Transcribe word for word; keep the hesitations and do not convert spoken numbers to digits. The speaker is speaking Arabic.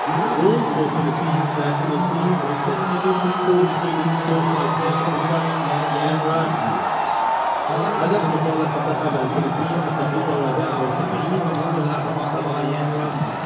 Goal for Philippines national team was the seventy-fourth minute stroke by President Iain Ramsay. هدف وصل منتخب الفلبين في التقدم الرابع والسبعين من أول لحظة مع إيان رامسي.